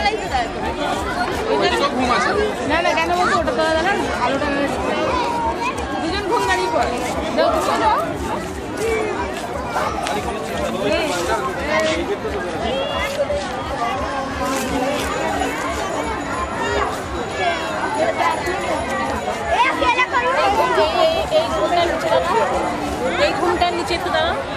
না না কেন বলতো ওটা তোলা জানা আলোটা দুজন ঘুম দাঁড়িয়ে পড়ে এই ঘুমটার নিচে একটু দাঁড়াও